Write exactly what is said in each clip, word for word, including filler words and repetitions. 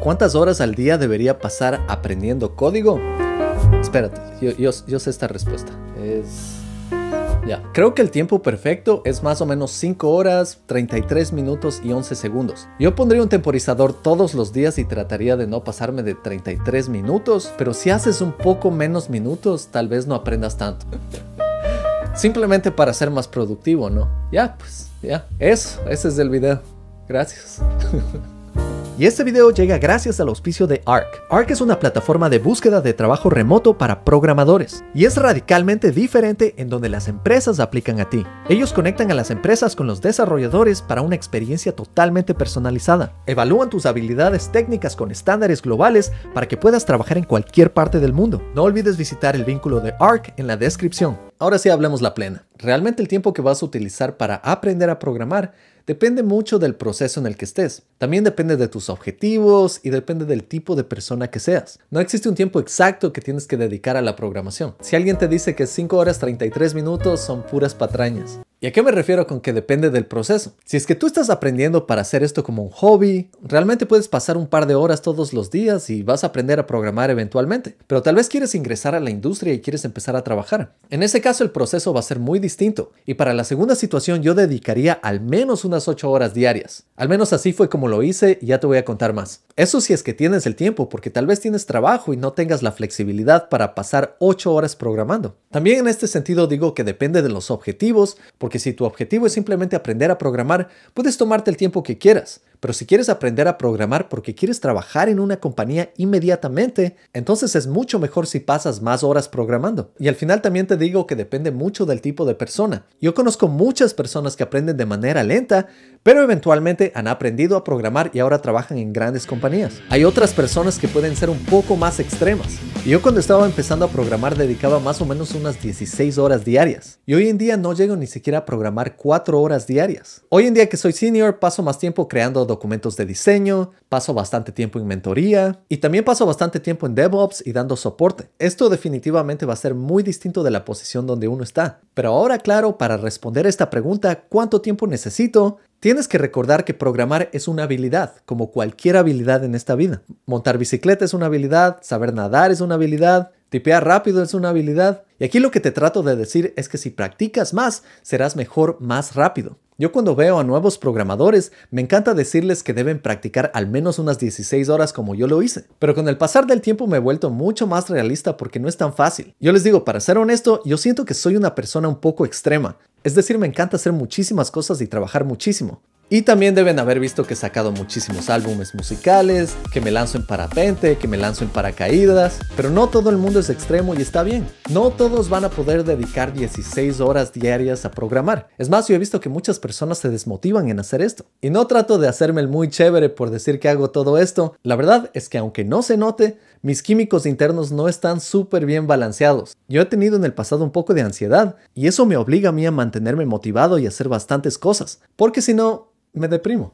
¿Cuántas horas al día debería pasar aprendiendo código? Espérate, yo, yo, yo sé esta respuesta. Es... Ya. Creo que el tiempo perfecto es más o menos cinco horas, treinta y tres minutos y once segundos. Yo pondría un temporizador todos los días y trataría de no pasarme de treinta y tres minutos, pero si haces un poco menos minutos, tal vez no aprendas tanto. Simplemente para ser más productivo, ¿no? Ya, pues, ya. Eso, ese es el video. Gracias. Y este video llega gracias al auspicio de Arc. Arc es una plataforma de búsqueda de trabajo remoto para programadores. Y es radicalmente diferente en donde las empresas aplican a ti. Ellos conectan a las empresas con los desarrolladores para una experiencia totalmente personalizada. Evalúan tus habilidades técnicas con estándares globales para que puedas trabajar en cualquier parte del mundo. No olvides visitar el vínculo de Arc en la descripción. Ahora sí hablemos la plena. Realmente el tiempo que vas a utilizar para aprender a programar depende mucho del proceso en el que estés. También depende de tus objetivos y depende del tipo de persona que seas. No existe un tiempo exacto que tienes que dedicar a la programación. Si alguien te dice que cinco horas treinta y tres minutos son puras patrañas. ¿Y a qué me refiero con que depende del proceso? Si es que tú estás aprendiendo para hacer esto como un hobby, realmente puedes pasar un par de horas todos los días y vas a aprender a programar eventualmente. Pero tal vez quieres ingresar a la industria y quieres empezar a trabajar. En ese caso el proceso va a ser muy distinto. Y para la segunda situación yo dedicaría al menos unas ocho horas diarias. Al menos así fue como lo hice y ya te voy a contar más. Eso si es que tienes el tiempo, porque tal vez tienes trabajo y no tengas la flexibilidad para pasar ocho horas programando. También en este sentido digo que depende de los objetivos, porque si tu objetivo es simplemente aprender a programar, puedes tomarte el tiempo que quieras. Pero si quieres aprender a programar porque quieres trabajar en una compañía inmediatamente, entonces es mucho mejor si pasas más horas programando. Y al final también te digo que depende mucho del tipo de persona. Yo conozco muchas personas que aprenden de manera lenta, pero eventualmente han aprendido a programar y ahora trabajan en grandes compañías. Hay otras personas que pueden ser un poco más extremas. Y yo cuando estaba empezando a programar dedicaba más o menos unas dieciséis horas diarias. Y hoy en día no llego ni siquiera a programar cuatro horas diarias. Hoy en día que soy senior paso más tiempo creando documentos de diseño, paso bastante tiempo en mentoría y también paso bastante tiempo en DevOps y dando soporte. Esto definitivamente va a ser muy distinto de la posición donde uno está. Pero ahora, claro, para responder esta pregunta, ¿cuánto tiempo necesito? Tienes que recordar que programar es una habilidad, como cualquier habilidad en esta vida. Montar bicicleta es una habilidad, saber nadar es una habilidad, tipear rápido es una habilidad. Y aquí lo que te trato de decir es que si practicas más, serás mejor más rápido. Yo cuando veo a nuevos programadores, me encanta decirles que deben practicar al menos unas dieciséis horas como yo lo hice. Pero con el pasar del tiempo me he vuelto mucho más realista porque no es tan fácil. Yo les digo, para ser honesto, yo siento que soy una persona un poco extrema. Es decir, me encanta hacer muchísimas cosas y trabajar muchísimo. Y también deben haber visto que he sacado muchísimos álbumes musicales, que me lanzo en parapente, que me lanzo en paracaídas, pero no todo el mundo es extremo y está bien. No todos van a poder dedicar dieciséis horas diarias a programar. Es más, yo he visto que muchas personas se desmotivan en hacer esto. Y no trato de hacerme el muy chévere por decir que hago todo esto. La verdad es que aunque no se note, mis químicos internos no están súper bien balanceados. Yo he tenido en el pasado un poco de ansiedad y eso me obliga a mí a mantenerme motivado y hacer bastantes cosas, porque si no, me deprimo.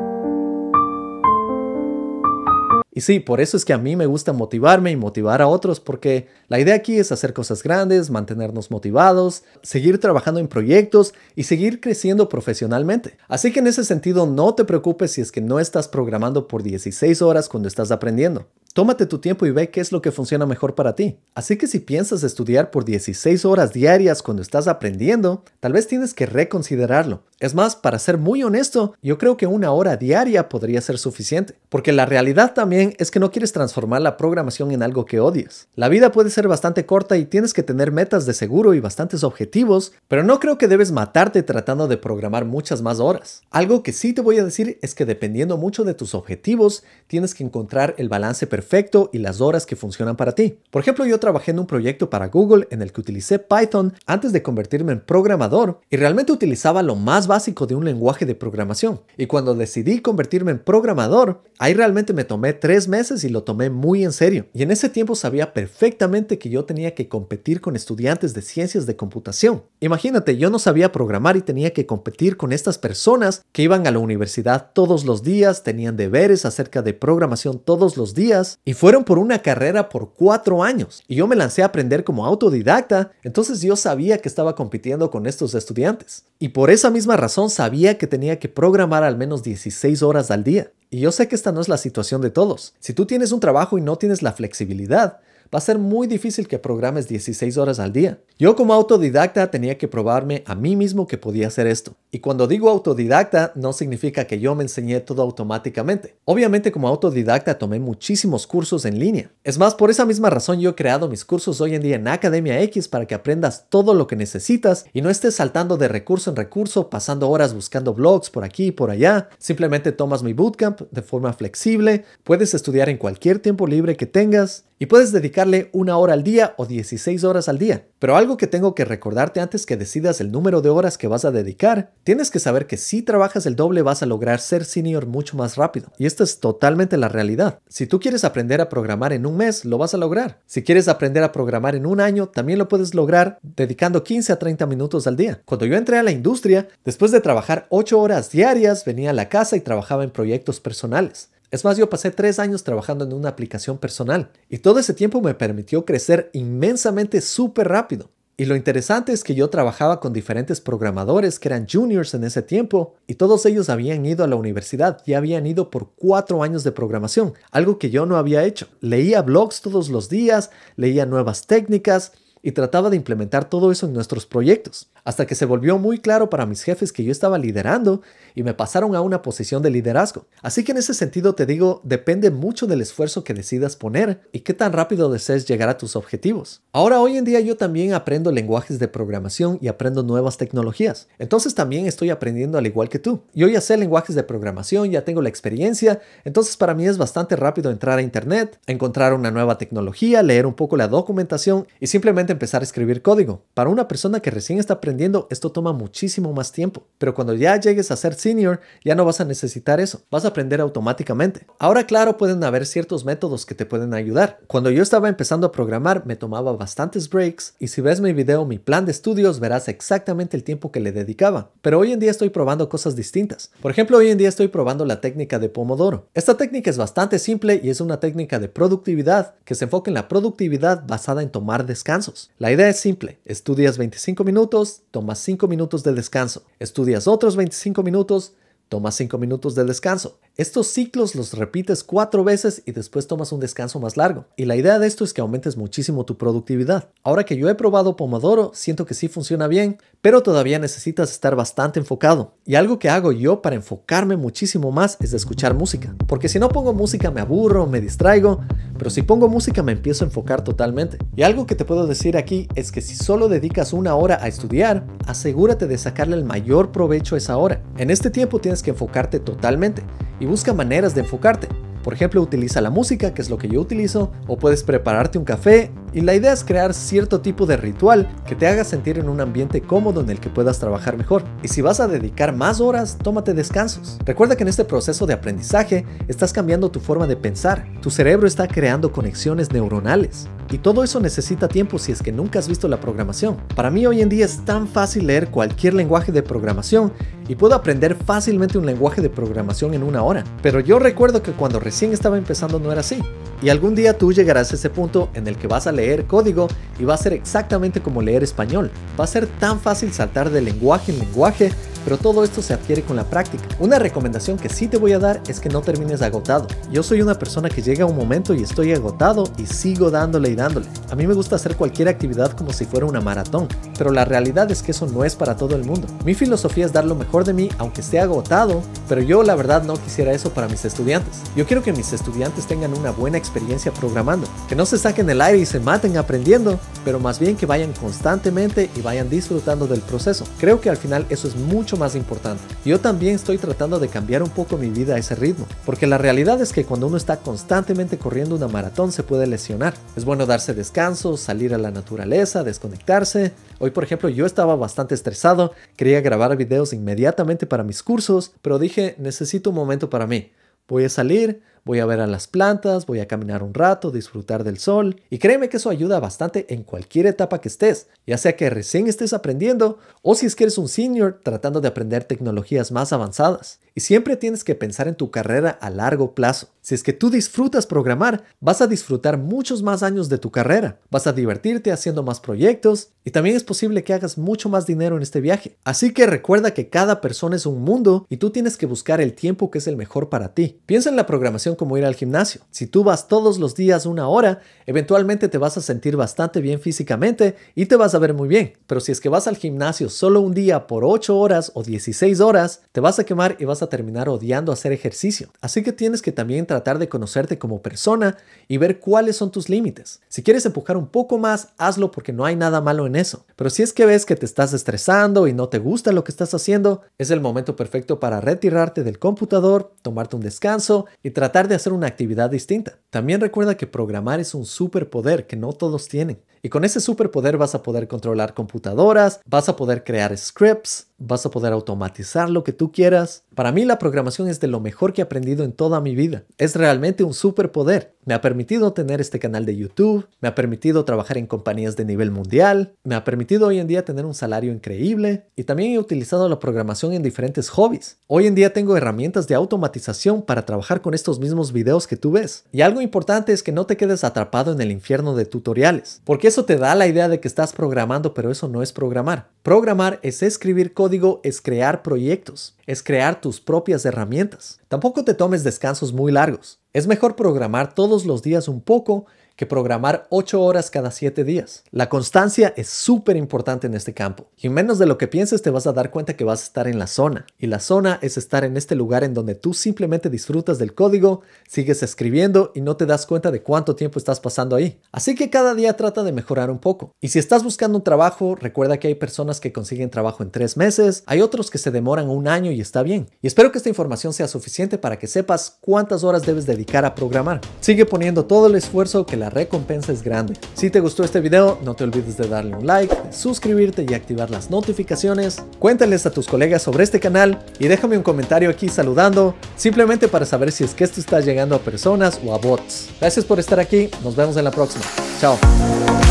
Y sí, por eso es que a mí me gusta motivarme y motivar a otros, porque la idea aquí es hacer cosas grandes, mantenernos motivados, seguir trabajando en proyectos y seguir creciendo profesionalmente. Así que en ese sentido no te preocupes si es que no estás programando por dieciséis horas cuando estás aprendiendo. Tómate tu tiempo y ve qué es lo que funciona mejor para ti. Así que si piensas estudiar por dieciséis horas diarias cuando estás aprendiendo, tal vez tienes que reconsiderarlo. Es más, para ser muy honesto, yo creo que una hora diaria podría ser suficiente. Porque la realidad también es que no quieres transformar la programación en algo que odies. La vida puede ser bastante corta y tienes que tener metas de seguro y bastantes objetivos, pero no creo que debes matarte tratando de programar muchas más horas. Algo que sí te voy a decir es que dependiendo mucho de tus objetivos, tienes que encontrar el balance perfecto perfecto y las horas que funcionan para ti. Por ejemplo, yo trabajé en un proyecto para Google en el que utilicé Python antes de convertirme en programador y realmente utilizaba lo más básico de un lenguaje de programación. Y cuando decidí convertirme en programador, ahí realmente me tomé tres meses y lo tomé muy en serio. Y en ese tiempo sabía perfectamente que yo tenía que competir con estudiantes de ciencias de computación. Imagínate, yo no sabía programar y tenía que competir con estas personas que iban a la universidad todos los días, tenían deberes acerca de programación todos los días horas y fueron por una carrera por cuatro años. Y yo me lancé a aprender como autodidacta, entonces yo sabía que estaba compitiendo con estos estudiantes. Y por esa misma razón sabía que tenía que programar al menos dieciséis horas al día. Y yo sé que esta no es la situación de todos. Si tú tienes un trabajo y no tienes la flexibilidad, va a ser muy difícil que programes dieciséis horas al día. Yo como autodidacta tenía que probarme a mí mismo que podía hacer esto. Y cuando digo autodidacta, no significa que yo me enseñé todo automáticamente. Obviamente como autodidacta tomé muchísimos cursos en línea. Es más, por esa misma razón yo he creado mis cursos hoy en día en Academia X para que aprendas todo lo que necesitas y no estés saltando de recurso en recurso, pasando horas buscando blogs por aquí y por allá. Simplemente tomas mi bootcamp de forma flexible, puedes estudiar en cualquier tiempo libre que tengas y puedes dedicarle una hora al día o dieciséis horas al día. Pero algo que tengo que recordarte antes que decidas el número de horas que vas a dedicar, tienes que saber que si trabajas el doble vas a lograr ser senior mucho más rápido. Y esta es totalmente la realidad. Si tú quieres aprender a programar en un mes, lo vas a lograr. Si quieres aprender a programar en un año, también lo puedes lograr dedicando quince a treinta minutos al día. Cuando yo entré a la industria, después de trabajar ocho horas diarias, venía a la casa y trabajaba en proyectos personales. Es más, yo pasé tres años trabajando en una aplicación personal y todo ese tiempo me permitió crecer inmensamente súper rápido. Y lo interesante es que yo trabajaba con diferentes programadores que eran juniors en ese tiempo y todos ellos habían ido a la universidad y habían ido por cuatro años de programación, algo que yo no había hecho. Leía blogs todos los días, leía nuevas técnicas y trataba de implementar todo eso en nuestros proyectos. Hasta que se volvió muy claro para mis jefes que yo estaba liderando y me pasaron a una posición de liderazgo. Así que en ese sentido te digo, depende mucho del esfuerzo que decidas poner y qué tan rápido desees llegar a tus objetivos. Ahora, hoy en día yo también aprendo lenguajes de programación y aprendo nuevas tecnologías. Entonces también estoy aprendiendo al igual que tú. Yo ya sé lenguajes de programación, ya tengo la experiencia, entonces para mí es bastante rápido entrar a internet, encontrar una nueva tecnología, leer un poco la documentación y simplemente empezar a escribir código. Para una persona que recién está aprendiendo, esto toma muchísimo más tiempo, pero cuando ya llegues a ser senior ya no vas a necesitar eso, vas a aprender automáticamente. Ahora, claro, pueden haber ciertos métodos que te pueden ayudar. Cuando yo estaba empezando a programar me tomaba bastantes breaks y si ves mi video, mi plan de estudios, verás exactamente el tiempo que le dedicaba, pero hoy en día estoy probando cosas distintas. Por ejemplo, hoy en día estoy probando la técnica de Pomodoro. Esta técnica es bastante simple y es una técnica de productividad que se enfoca en la productividad basada en tomar descansos. La idea es simple, estudias veinticinco minutos, tomas cinco minutos de descanso. Estudias otros veinticinco minutos, tomas cinco minutos de descanso. Estos ciclos los repites cuatro veces y después tomas un descanso más largo. Y la idea de esto es que aumentes muchísimo tu productividad. Ahora que yo he probado Pomodoro, siento que sí funciona bien, pero todavía necesitas estar bastante enfocado. Y algo que hago yo para enfocarme muchísimo más es escuchar música. Porque si no pongo música me aburro, me distraigo, pero si pongo música me empiezo a enfocar totalmente. Y algo que te puedo decir aquí es que si solo dedicas una hora a estudiar, asegúrate de sacarle el mayor provecho a esa hora. En este tiempo tienes que enfocarte totalmente y busca maneras de enfocarte. Por ejemplo, utiliza la música, que es lo que yo utilizo, o puedes prepararte un café, y la idea es crear cierto tipo de ritual que te haga sentir en un ambiente cómodo en el que puedas trabajar mejor. Y si vas a dedicar más horas, tómate descansos. Recuerda que en este proceso de aprendizaje estás cambiando tu forma de pensar. Tu cerebro está creando conexiones neuronales. Y todo eso necesita tiempo si es que nunca has visto la programación. Para mí hoy en día es tan fácil leer cualquier lenguaje de programación y puedo aprender fácilmente un lenguaje de programación en una hora. Pero yo recuerdo que cuando recién estaba empezando no era así. Y algún día tú llegarás a ese punto en el que vas a leer código y va a ser exactamente como leer español. Va a ser tan fácil saltar de lenguaje en lenguaje, pero todo esto se adquiere con la práctica. Una recomendación que sí te voy a dar es que no termines agotado. Yo soy una persona que llega a un momento y estoy agotado y sigo dándole y dándole. A mí me gusta hacer cualquier actividad como si fuera una maratón, pero la realidad es que eso no es para todo el mundo. Mi filosofía es dar lo mejor de mí aunque esté agotado, pero yo la verdad no quisiera eso para mis estudiantes. Yo quiero que mis estudiantes tengan una buena experiencia programando, que no se saquen el aire y se maten aprendiendo, pero más bien que vayan constantemente y vayan disfrutando del proceso. Creo que al final eso es mucho más importante. Yo también estoy tratando de cambiar un poco mi vida a ese ritmo, porque la realidad es que cuando uno está constantemente corriendo una maratón se puede lesionar. Es bueno darse descansos, salir a la naturaleza, desconectarse. Hoy, por ejemplo, yo estaba bastante estresado, quería grabar videos inmediatamente para mis cursos, pero dije, necesito un momento para mí. Voy a salir, voy a ver a las plantas, voy a caminar un rato, disfrutar del sol. Y créeme que eso ayuda bastante en cualquier etapa que estés, ya sea que recién estés aprendiendo o si es que eres un senior tratando de aprender tecnologías más avanzadas. Y siempre tienes que pensar en tu carrera a largo plazo. Si es que tú disfrutas programar, vas a disfrutar muchos más años de tu carrera. Vas a divertirte haciendo más proyectos y también es posible que hagas mucho más dinero en este viaje. Así que recuerda que cada persona es un mundo y tú tienes que buscar el tiempo que es el mejor para ti. Piensa en la programación como ir al gimnasio. Si tú vas todos los días una hora, eventualmente te vas a sentir bastante bien físicamente y te vas a ver muy bien. Pero si es que vas al gimnasio solo un día por ocho horas o dieciséis horas, te vas a quemar y vas a terminar odiando hacer ejercicio. Así que tienes que también tratar de conocerte como persona y ver cuáles son tus límites. Si quieres empujar un poco más, hazlo porque no hay nada malo en eso. Pero si es que ves que te estás estresando y no te gusta lo que estás haciendo, es el momento perfecto para retirarte del computador, tomarte un descanso y tratar de hacer una actividad distinta. También recuerda que programar es un superpoder que no todos tienen. Y con ese superpoder vas a poder controlar computadoras, vas a poder crear scripts, vas a poder automatizar lo que tú quieras. Para mí la programación es de lo mejor que he aprendido en toda mi vida. Es realmente un superpoder. Me ha permitido tener este canal de YouTube, me ha permitido trabajar en compañías de nivel mundial, me ha permitido hoy en día tener un salario increíble y también he utilizado la programación en diferentes hobbies. Hoy en día tengo herramientas de automatización para trabajar con estos mismos videos que tú ves. Y algo importante es que no te quedes atrapado en el infierno de tutoriales, porque eso te da la idea de que estás programando, pero eso no es programar. Programar es escribir código, es crear proyectos, es crear tus propias herramientas. Tampoco te tomes descansos muy largos. Es mejor programar todos los días un poco que programar ocho horas cada siete días. La constancia es súper importante en este campo. Y menos de lo que pienses te vas a dar cuenta que vas a estar en la zona. Y la zona es estar en este lugar en donde tú simplemente disfrutas del código, sigues escribiendo y no te das cuenta de cuánto tiempo estás pasando ahí. Así que cada día trata de mejorar un poco. Y si estás buscando un trabajo, recuerda que hay personas que consiguen trabajo en tres meses, hay otros que se demoran un año y está bien. Y espero que esta información sea suficiente para que sepas cuántas horas debes dedicar a programar. Sigue poniendo todo el esfuerzo que la La recompensa es grande. Si te gustó este video, no te olvides de darle un like, de suscribirte y activar las notificaciones. Cuéntales a tus colegas sobre este canal y déjame un comentario aquí saludando, simplemente para saber si es que esto está llegando a personas o a bots. Gracias por estar aquí, nos vemos en la próxima. Chao.